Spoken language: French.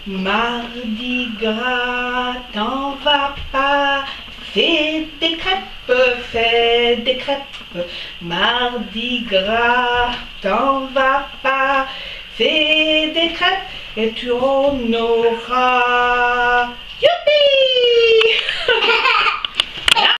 Mardi gras, t'en vas pas, fais des crêpes, fais des crêpes. Mardi gras, t'en vas pas, fais des crêpes et tu en auras. Youpi!